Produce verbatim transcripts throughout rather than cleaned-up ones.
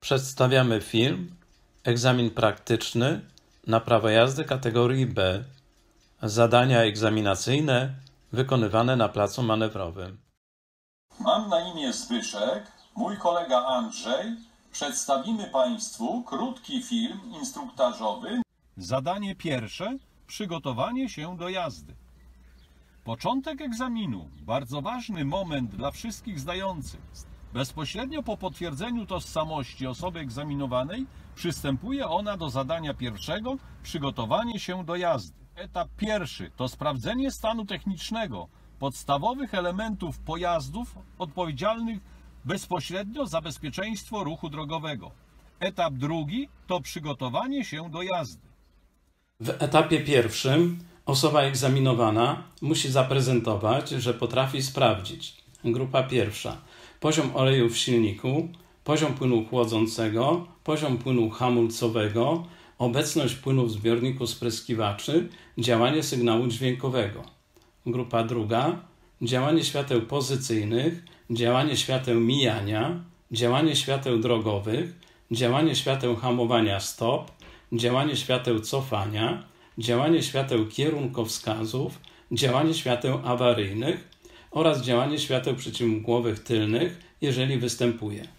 Przedstawiamy film Egzamin praktyczny na prawo jazdy kategorii B. Zadania egzaminacyjne wykonywane na placu manewrowym. Mam na imię Zbyszek, mój kolega Andrzej. Przedstawimy Państwu krótki film instruktażowy. Zadanie pierwsze. Przygotowanie się do jazdy. Początek egzaminu. Bardzo ważny moment dla wszystkich zdających. Bezpośrednio po potwierdzeniu tożsamości osoby egzaminowanej przystępuje ona do zadania pierwszego. Przygotowanie się do jazdy. Etap pierwszy to sprawdzenie stanu technicznego podstawowych elementów pojazdów odpowiedzialnych bezpośrednio za bezpieczeństwo ruchu drogowego. Etap drugi to przygotowanie się do jazdy. W etapie pierwszym osoba egzaminowana musi zaprezentować, że potrafi sprawdzić. Grupa pierwsza. Poziom oleju w silniku, poziom płynu chłodzącego, poziom płynu hamulcowego, obecność płynu w zbiorniku spryskiwaczy, działanie sygnału dźwiękowego. Grupa druga. Działanie świateł pozycyjnych, działanie świateł mijania, działanie świateł drogowych, działanie świateł hamowania stop, działanie świateł cofania, działanie świateł kierunkowskazów, działanie świateł awaryjnych oraz działanie świateł przeciwmgłowych tylnych, jeżeli występuje.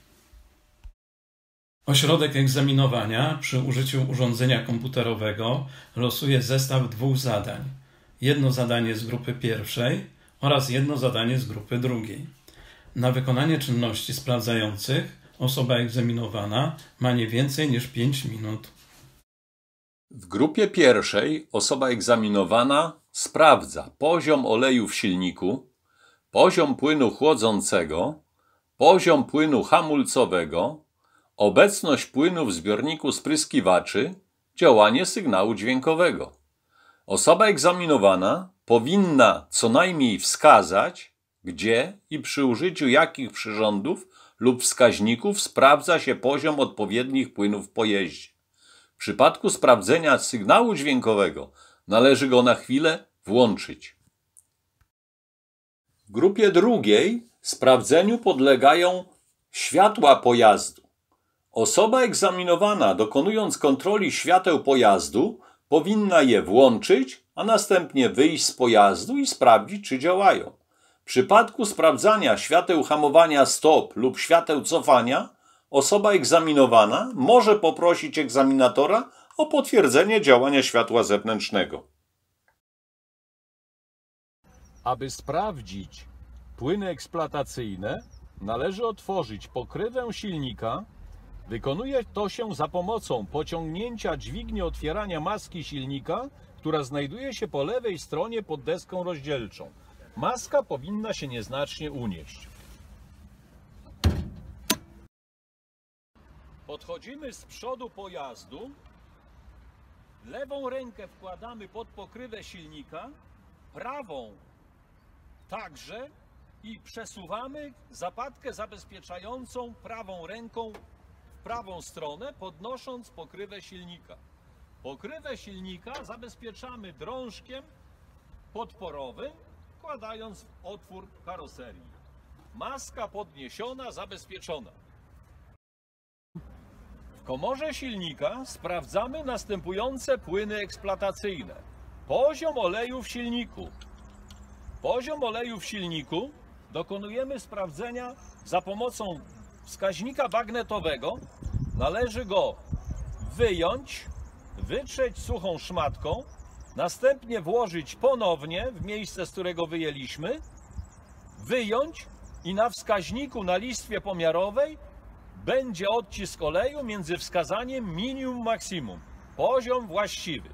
Ośrodek egzaminowania przy użyciu urządzenia komputerowego losuje zestaw dwóch zadań. Jedno zadanie z grupy pierwszej oraz jedno zadanie z grupy drugiej. Na wykonanie czynności sprawdzających osoba egzaminowana ma nie więcej niż pięć minut. W grupie pierwszej osoba egzaminowana sprawdza poziom oleju w silniku, poziom płynu chłodzącego, poziom płynu hamulcowego, obecność płynu w zbiorniku spryskiwaczy, działanie sygnału dźwiękowego. Osoba egzaminowana powinna co najmniej wskazać, gdzie i przy użyciu jakich przyrządów lub wskaźników sprawdza się poziom odpowiednich płynów w pojeździe. W przypadku sprawdzenia sygnału dźwiękowego należy go na chwilę włączyć. W grupie drugiej sprawdzeniu podlegają światła pojazdu. Osoba egzaminowana, dokonując kontroli świateł pojazdu, powinna je włączyć, a następnie wyjść z pojazdu i sprawdzić, czy działają. W przypadku sprawdzania świateł hamowania stop lub świateł cofania, osoba egzaminowana może poprosić egzaminatora o potwierdzenie działania światła zewnętrznego. Aby sprawdzić płyny eksploatacyjne, należy otworzyć pokrywę silnika. Wykonuje to się za pomocą pociągnięcia dźwigni otwierania maski silnika, która znajduje się po lewej stronie pod deską rozdzielczą. Maska powinna się nieznacznie unieść. Podchodzimy z przodu pojazdu, lewą rękę wkładamy pod pokrywę silnika, prawą także i przesuwamy zapadkę zabezpieczającą prawą ręką w prawą stronę, podnosząc pokrywę silnika. Pokrywę silnika zabezpieczamy drążkiem podporowym, wkładając w otwór karoserii. Maska podniesiona, zabezpieczona. W komorze silnika sprawdzamy następujące płyny eksploatacyjne. Poziom oleju w silniku. Poziom oleju w silniku dokonujemy sprawdzenia za pomocą wskaźnika bagnetowego. Należy go wyjąć, wytrzeć suchą szmatką, następnie włożyć ponownie w miejsce, z którego wyjęliśmy, wyjąć i na wskaźniku na listwie pomiarowej będzie odcisk oleju między wskazaniem minimum maksimum, poziom właściwy.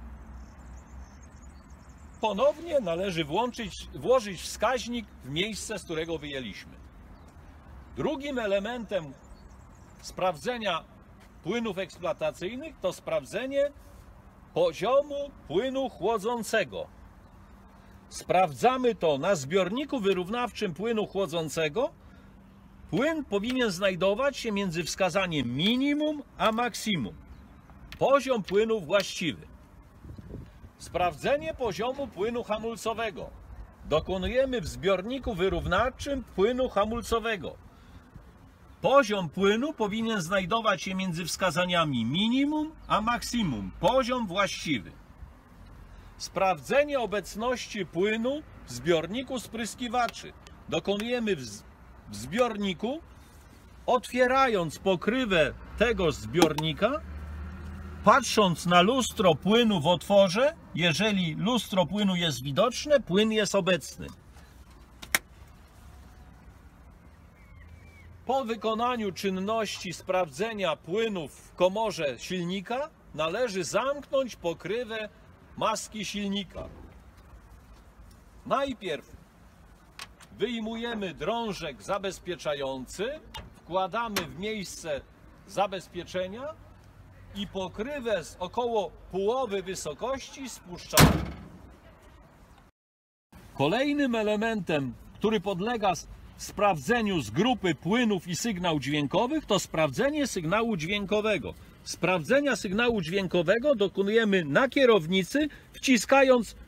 Ponownie należy włączyć, włożyć wskaźnik w miejsce, z którego wyjęliśmy. Drugim elementem sprawdzenia płynów eksploatacyjnych to sprawdzenie poziomu płynu chłodzącego. Sprawdzamy to na zbiorniku wyrównawczym płynu chłodzącego. Płyn powinien znajdować się między wskazaniem minimum a maksimum. Poziom płynu właściwy. Sprawdzenie poziomu płynu hamulcowego. Dokonujemy w zbiorniku wyrównawczym płynu hamulcowego. Poziom płynu powinien znajdować się między wskazaniami minimum a maksimum. Poziom właściwy. Sprawdzenie obecności płynu w zbiorniku spryskiwaczy. Dokonujemy w, w zbiorniku, otwierając pokrywę tego zbiornika, patrząc na lustro płynu w otworze. Jeżeli lustro płynu jest widoczne, płyn jest obecny. Po wykonaniu czynności sprawdzenia płynów w komorze silnika należy zamknąć pokrywę maski silnika. Najpierw wyjmujemy drążek zabezpieczający, wkładamy w miejsce zabezpieczenia i pokrywę z około połowy wysokości spuszczamy. Kolejnym elementem, który podlega sprawdzeniu z grupy płynów i sygnał dźwiękowych, to sprawdzenie sygnału dźwiękowego. Sprawdzenia sygnału dźwiękowego dokonujemy na kierownicy, wciskając.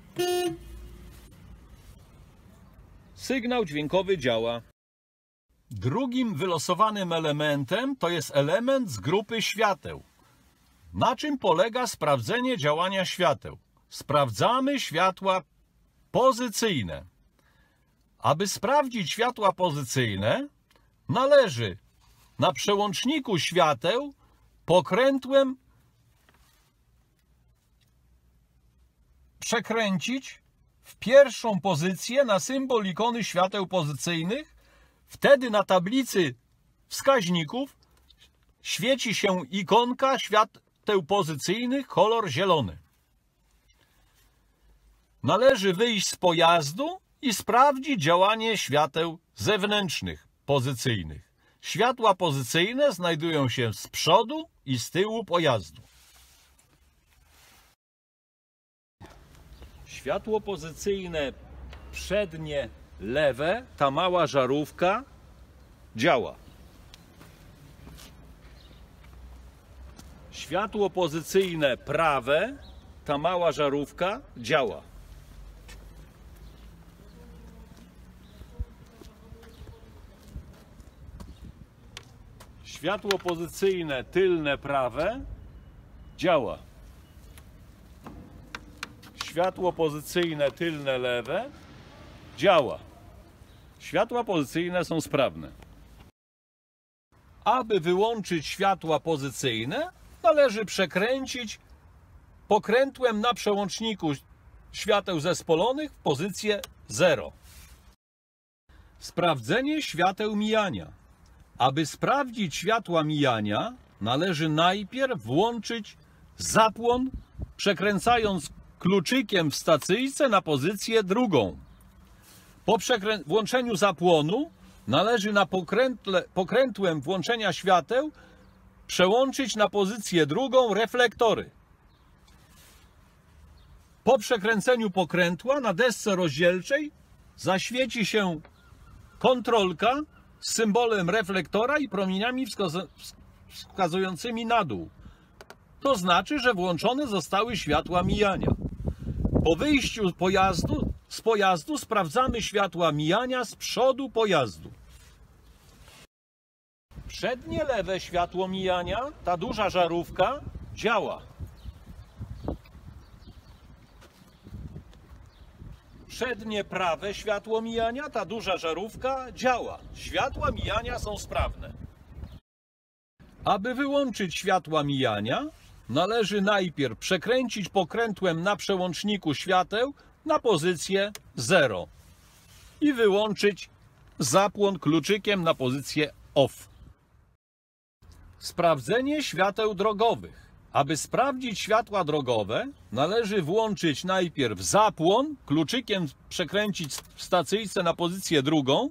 Sygnał dźwiękowy działa. Drugim wylosowanym elementem to jest element z grupy świateł. Na czym polega sprawdzenie działania świateł? Sprawdzamy światła pozycyjne. Aby sprawdzić światła pozycyjne, należy na przełączniku świateł pokrętłem przekręcić w pierwszą pozycję na symbol ikony świateł pozycyjnych. Wtedy na tablicy wskaźników świeci się ikonka świateł pozycyjnych, kolor zielony. Należy wyjść z pojazdu i sprawdzić działanie świateł zewnętrznych pozycyjnych. Światła pozycyjne znajdują się z przodu i z tyłu pojazdu. Światło pozycyjne przednie lewe, ta mała żarówka działa. Światło pozycyjne prawe, ta mała żarówka działa. Światło pozycyjne tylne prawe działa. Światło pozycyjne tylne lewe działa. Światła pozycyjne są sprawne. Aby wyłączyć światła pozycyjne, należy przekręcić pokrętłem na przełączniku świateł zespolonych w pozycję zero. Sprawdzenie świateł mijania. Aby sprawdzić światła mijania, należy najpierw włączyć zapłon, przekręcając kluczykiem w stacyjce na pozycję drugą. Po włączeniu zapłonu należy na pokrętle, pokrętłem włączenia świateł przełączyć na pozycję drugą reflektory. Po przekręceniu pokrętła na desce rozdzielczej zaświeci się kontrolka z symbolem reflektora i promieniami wskazującymi na dół. To znaczy, że włączone zostały światła mijania. Po wyjściu pojazdu, z pojazdu sprawdzamy światła mijania z przodu pojazdu. Przednie lewe światło mijania, ta duża żarówka, działa. Przednie prawe światło mijania, ta duża żarówka, działa. Światła mijania są sprawne. Aby wyłączyć światła mijania, należy najpierw przekręcić pokrętłem na przełączniku świateł na pozycję zero i wyłączyć zapłon kluczykiem na pozycję off. Sprawdzenie świateł drogowych. Aby sprawdzić światła drogowe, należy włączyć najpierw zapłon, kluczykiem przekręcić w stacyjce na pozycję drugą.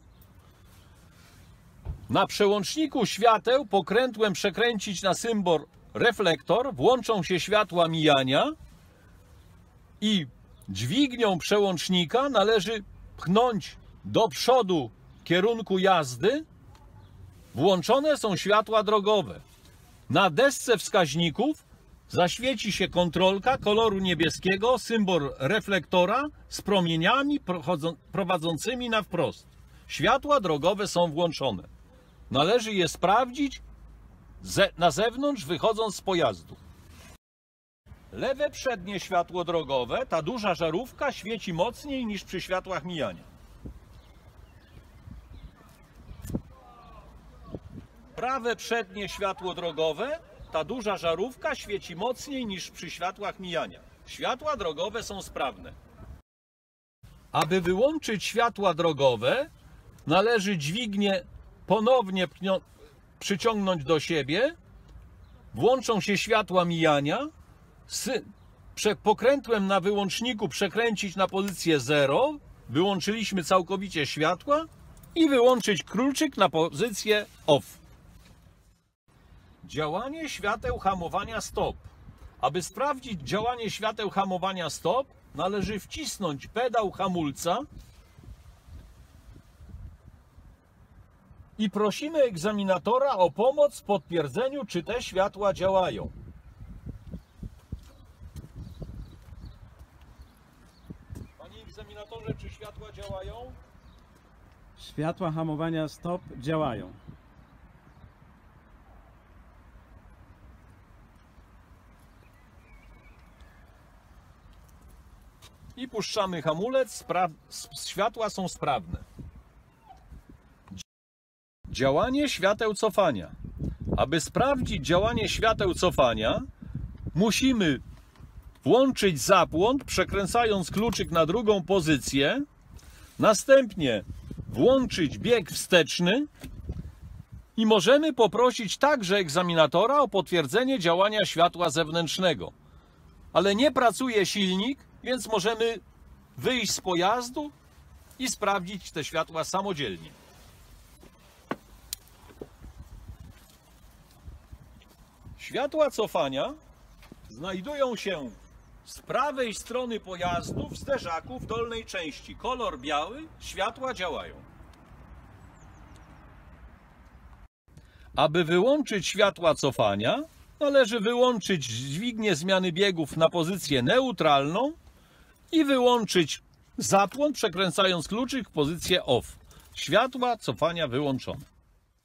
Na przełączniku świateł pokrętłem przekręcić na symbol reflektor, włączą się światła mijania i dźwignią przełącznika należy pchnąć do przodu kierunku jazdy. Włączone są światła drogowe. Na desce wskaźników zaświeci się kontrolka koloru niebieskiego, symbol reflektora z promieniami prowadzącymi na wprost. Światła drogowe są włączone. Należy je sprawdzić na zewnątrz, wychodząc z pojazdu. Lewe przednie światło drogowe, ta duża żarówka, świeci mocniej niż przy światłach mijania. Prawe przednie światło drogowe, ta duża żarówka, świeci mocniej niż przy światłach mijania. Światła drogowe są sprawne. Aby wyłączyć światła drogowe, należy dźwignię ponownie przyciągnąć do siebie, włączą się światła mijania, z pokrętłem na wyłączniku przekręcić na pozycję zero, wyłączyliśmy całkowicie światła i wyłączyć kluczyk na pozycję off. Działanie świateł hamowania stop. Aby sprawdzić działanie świateł hamowania stop, należy wcisnąć pedał hamulca i prosimy egzaminatora o pomoc w potwierdzeniu, czy te światła działają. Panie egzaminatorze, czy światła działają? Światła hamowania stop działają. I puszczamy hamulec, spra światła są sprawne. Działanie świateł cofania. Aby sprawdzić działanie świateł cofania, musimy włączyć zapłon, przekręcając kluczyk na drugą pozycję, następnie włączyć bieg wsteczny i możemy poprosić także egzaminatora o potwierdzenie działania światła zewnętrznego. Ale nie pracuje silnik, więc możemy wyjść z pojazdu i sprawdzić te światła samodzielnie. Światła cofania znajdują się z prawej strony pojazdu w zderzaku w dolnej części. Kolor biały, światła działają. Aby wyłączyć światła cofania, należy wyłączyć dźwignię zmiany biegów na pozycję neutralną i wyłączyć zapłon, przekręcając kluczyk w pozycję off. Światła cofania wyłączone.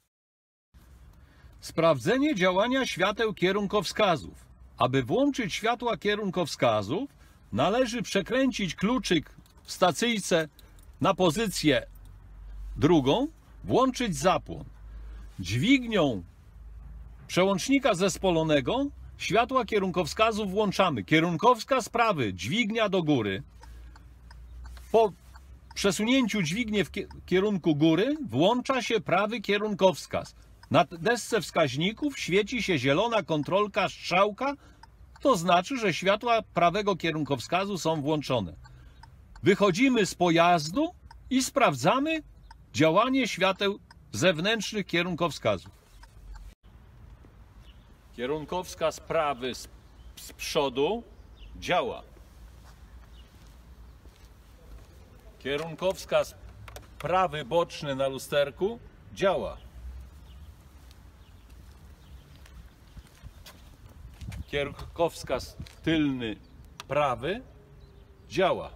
Sprawdzenie działania świateł kierunkowskazów. Aby włączyć światła kierunkowskazów, należy przekręcić kluczyk w stacyjce na pozycję drugą, włączyć zapłon. Dźwignią przełącznika zespolonego światła kierunkowskazów włączamy. Kierunkowskaz prawy, dźwignia do góry. Po przesunięciu dźwigni w kierunku góry włącza się prawy kierunkowskaz. Na desce wskaźników świeci się zielona kontrolka strzałka, to znaczy, że światła prawego kierunkowskazu są włączone. Wychodzimy z pojazdu i sprawdzamy działanie świateł zewnętrznych kierunkowskazów. Kierunkowskaz prawy z, z przodu działa. Kierunkowskaz prawy boczny na lusterku działa. Kierunkowskaz tylny prawy działa.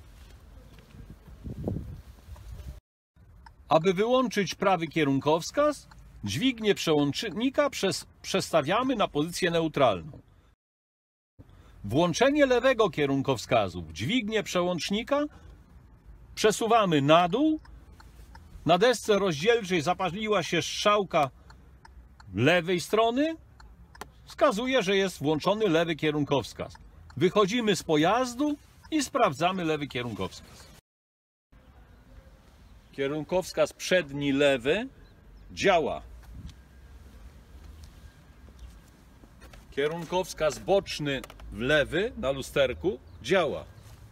Aby wyłączyć prawy kierunkowskaz, dźwignię przełącznika przes przestawiamy na pozycję neutralną. Włączenie lewego kierunkowskazu, dźwignię przełącznika przesuwamy na dół. Na desce rozdzielczej zapaliła się strzałka lewej strony. Wskazuje, że jest włączony lewy kierunkowskaz. Wychodzimy z pojazdu i sprawdzamy lewy kierunkowskaz. Kierunkowskaz przedni lewy działa. Kierunkowskaz boczny w lewy na lusterku działa.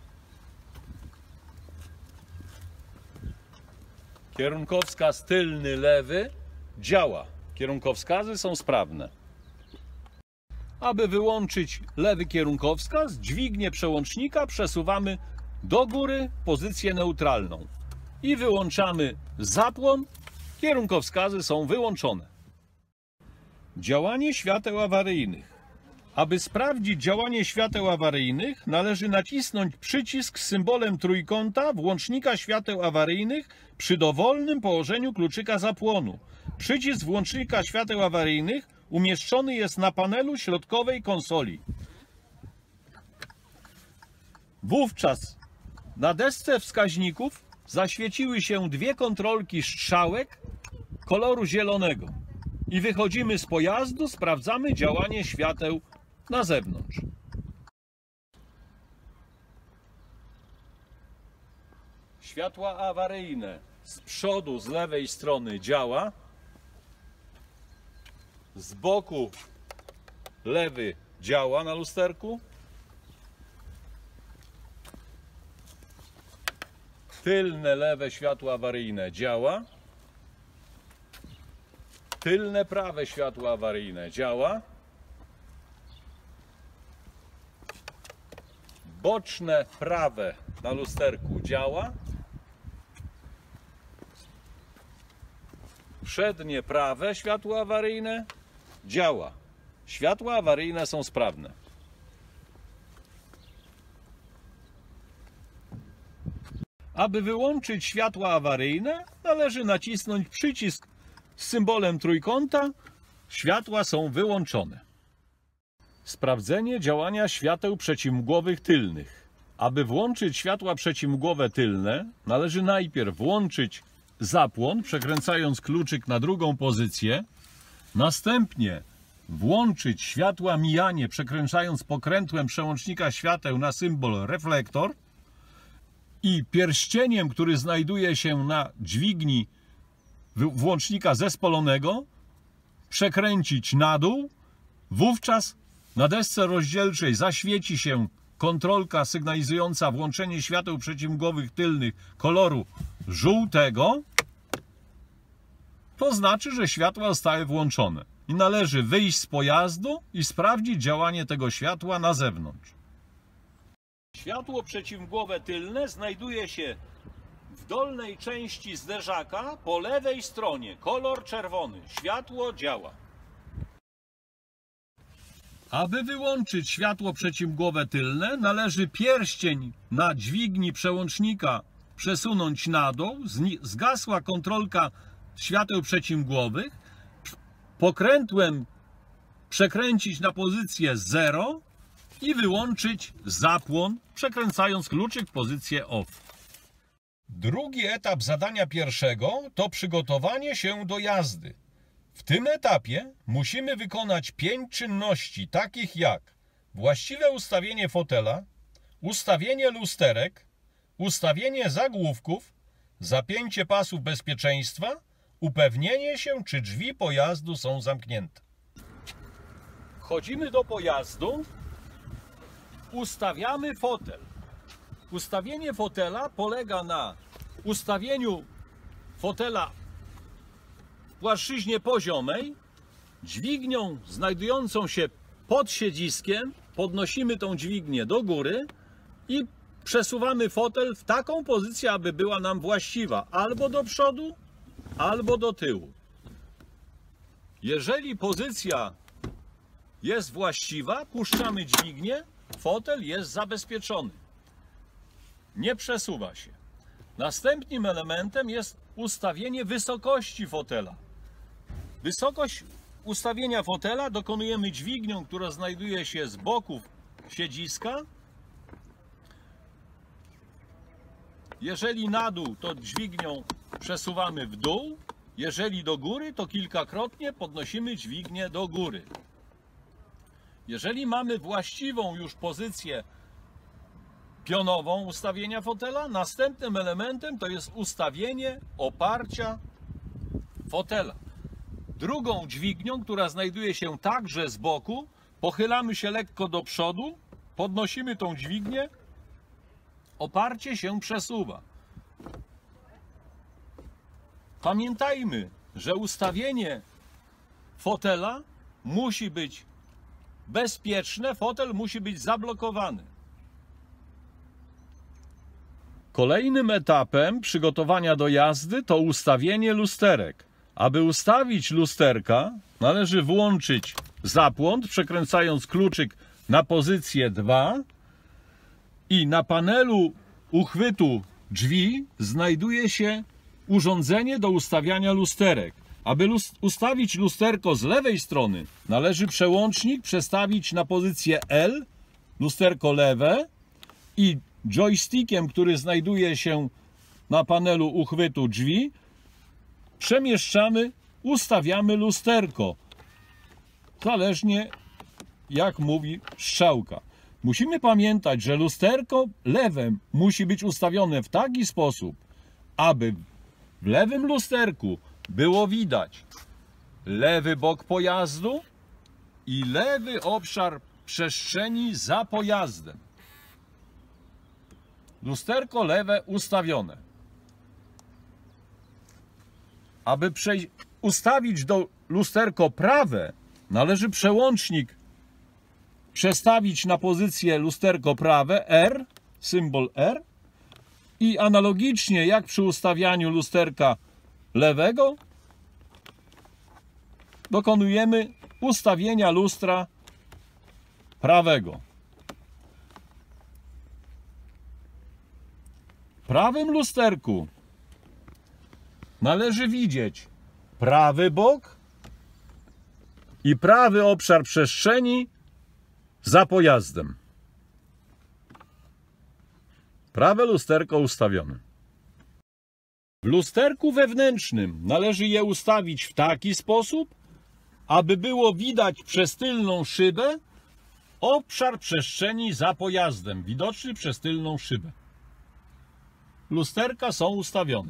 Kierunkowskaz tylny lewy działa. Kierunkowskazy są sprawne. Aby wyłączyć lewy kierunkowskaz, dźwignię przełącznika przesuwamy do góry pozycję neutralną i wyłączamy zapłon. Kierunkowskazy są wyłączone. Działanie świateł awaryjnych. Aby sprawdzić działanie świateł awaryjnych, należy nacisnąć przycisk z symbolem trójkąta włącznika świateł awaryjnych przy dowolnym położeniu kluczyka zapłonu. Przycisk włącznika świateł awaryjnych umieszczony jest na panelu środkowej konsoli. Wówczas na desce wskaźników zaświeciły się dwie kontrolki strzałek koloru zielonego i wychodzimy z pojazdu, sprawdzamy działanie świateł na zewnątrz. Światła awaryjne z przodu, z lewej strony działa, z boku lewy działa na lusterku, tylne lewe światło awaryjne działa, tylne prawe światło awaryjne działa, boczne prawe na lusterku działa, przednie prawe światło awaryjne działa. Światła awaryjne są sprawne. Aby wyłączyć światła awaryjne, należy nacisnąć przycisk z symbolem trójkąta. Światła są wyłączone. Sprawdzenie działania świateł przeciwmgłowych tylnych. Aby włączyć światła przeciwmgłowe tylne, należy najpierw włączyć zapłon, przekręcając kluczyk na drugą pozycję, następnie włączyć światła mijanie, przekręcając pokrętłem przełącznika świateł na symbol reflektor i pierścieniem, który znajduje się na dźwigni włącznika zespolonego, przekręcić na dół. Wówczas na desce rozdzielczej zaświeci się kontrolka sygnalizująca włączenie świateł przeciwmgłowych tylnych koloru żółtego. To znaczy, że światła zostały włączone i należy wyjść z pojazdu i sprawdzić działanie tego światła na zewnątrz. Światło przeciwmgłowe tylne znajduje się w dolnej części zderzaka po lewej stronie. Kolor czerwony. Światło działa. Aby wyłączyć światło przeciwmgłowe tylne, należy pierścień na dźwigni przełącznika przesunąć na dół. Zgasła kontrolka świateł przeciwmgłowych. Pokrętłem przekręcić na pozycję zero i wyłączyć zapłon, przekręcając kluczyk w pozycję off. Drugi etap zadania pierwszego to przygotowanie się do jazdy. W tym etapie musimy wykonać pięć czynności, takich jak właściwe ustawienie fotela, ustawienie lusterek, ustawienie zagłówków, zapięcie pasów bezpieczeństwa, upewnienie się, czy drzwi pojazdu są zamknięte. Wchodzimy do pojazdu, ustawiamy fotel. Ustawienie fotela polega na ustawieniu fotela w płaszczyźnie poziomej, dźwignią znajdującą się pod siedziskiem, podnosimy tą dźwignię do góry i przesuwamy fotel w taką pozycję, aby była nam właściwa, albo do przodu, albo do tyłu. Jeżeli pozycja jest właściwa, puszczamy dźwignię, fotel jest zabezpieczony. Nie przesuwa się. Następnym elementem jest ustawienie wysokości fotela. Wysokość ustawienia fotela dokonujemy dźwignią, która znajduje się z boków siedziska. Jeżeli na dół, to dźwignią przesuwamy w dół. Jeżeli do góry, to kilkakrotnie podnosimy dźwignię do góry. Jeżeli mamy właściwą już pozycję pionową ustawienia fotela, następnym elementem to jest ustawienie oparcia fotela. Drugą dźwignią, która znajduje się także z boku, pochylamy się lekko do przodu, podnosimy tą dźwignię, oparcie się przesuwa. Pamiętajmy, że ustawienie fotela musi być bezpieczne, fotel musi być zablokowany. Kolejnym etapem przygotowania do jazdy to ustawienie lusterek. Aby ustawić lusterka, należy włączyć zapłon, przekręcając kluczyk na pozycję dwa i na panelu uchwytu drzwi znajduje się urządzenie do ustawiania lusterek. Aby ustawić lusterko z lewej strony, należy przełącznik przestawić na pozycję L, lusterko lewe, i joystickiem, który znajduje się na panelu uchwytu drzwi, przemieszczamy, ustawiamy lusterko, zależnie jak mówi strzałka. Musimy pamiętać, że lusterko lewe musi być ustawione w taki sposób, aby w lewym lusterku było widać lewy bok pojazdu i lewy obszar przestrzeni za pojazdem. Lusterko lewe ustawione. Aby ustawić do lusterko prawe, należy przełącznik przestawić na pozycję lusterko prawe R, symbol R, i analogicznie jak przy ustawianiu lusterka lewego dokonujemy ustawienia lustra prawego. W prawym lusterku należy widzieć prawy bok i prawy obszar przestrzeni za pojazdem. Prawe lusterko ustawione. W lusterku wewnętrznym należy je ustawić w taki sposób, aby było widać przez tylną szybę obszar przestrzeni za pojazdem, widoczny przez tylną szybę. Lusterka są ustawione.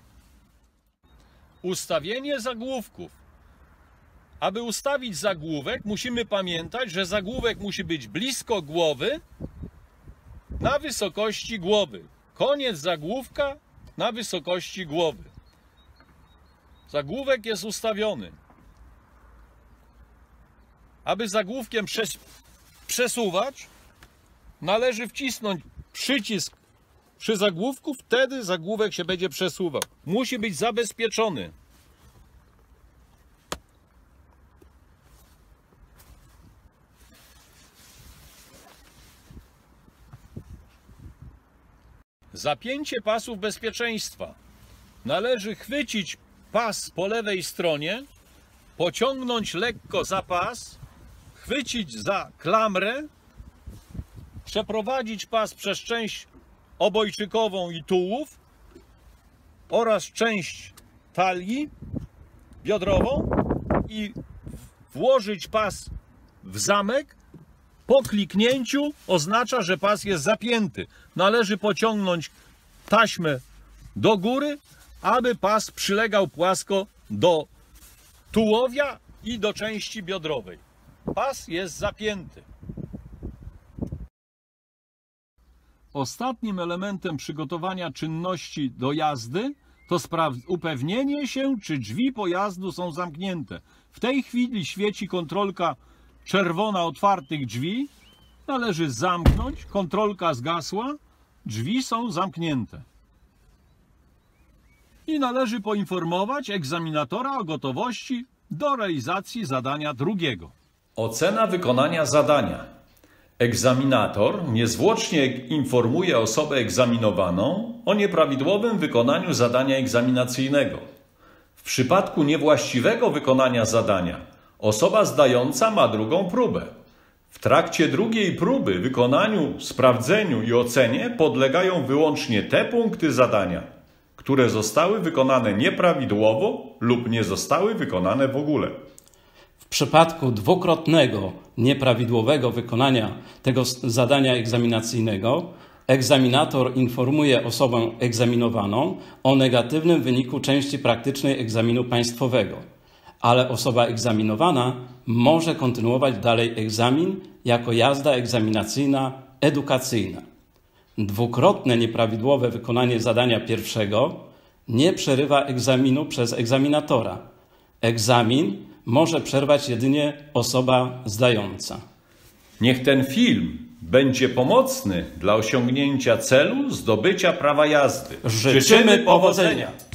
Ustawienie zagłówków. Aby ustawić zagłówek, musimy pamiętać, że zagłówek musi być blisko głowy, na wysokości głowy. Koniec zagłówka na wysokości głowy. Zagłówek jest ustawiony. Aby zagłówkiem przes przesuwać, należy wcisnąć przycisk przy zagłówku, wtedy zagłówek się będzie przesuwał. Musi być zabezpieczony. Zapięcie pasów bezpieczeństwa. Należy chwycić pas po lewej stronie, pociągnąć lekko za pas, chwycić za klamrę, przeprowadzić pas przez część obojczykową i tułów oraz część talii biodrową i włożyć pas w zamek. Po kliknięciu oznacza, że pas jest zapięty. Należy pociągnąć taśmę do góry, aby pas przylegał płasko do tułowia i do części biodrowej. Pas jest zapięty. Ostatnim elementem przygotowania czynności do jazdy to upewnienie się, czy drzwi pojazdu są zamknięte. W tej chwili świeci kontrolka czerwona otwartych drzwi. Należy zamknąć, kontrolka zgasła, drzwi są zamknięte. I należy poinformować egzaminatora o gotowości do realizacji zadania drugiego. Ocena wykonania zadania. Egzaminator niezwłocznie informuje osobę egzaminowaną o nieprawidłowym wykonaniu zadania egzaminacyjnego. W przypadku niewłaściwego wykonania zadania osoba zdająca ma drugą próbę. W trakcie drugiej próby wykonaniu, sprawdzeniu i ocenie podlegają wyłącznie te punkty zadania, które zostały wykonane nieprawidłowo lub nie zostały wykonane w ogóle. W przypadku dwukrotnego nieprawidłowego wykonania tego zadania egzaminacyjnego egzaminator informuje osobę egzaminowaną o negatywnym wyniku części praktycznej egzaminu państwowego, ale osoba egzaminowana może kontynuować dalej egzamin jako jazda egzaminacyjna edukacyjna. Dwukrotne nieprawidłowe wykonanie zadania pierwszego nie przerywa egzaminu przez egzaminatora. Egzamin może przerwać jedynie osoba zdająca. Niech ten film będzie pomocny dla osiągnięcia celu zdobycia prawa jazdy. Życzymy powodzenia!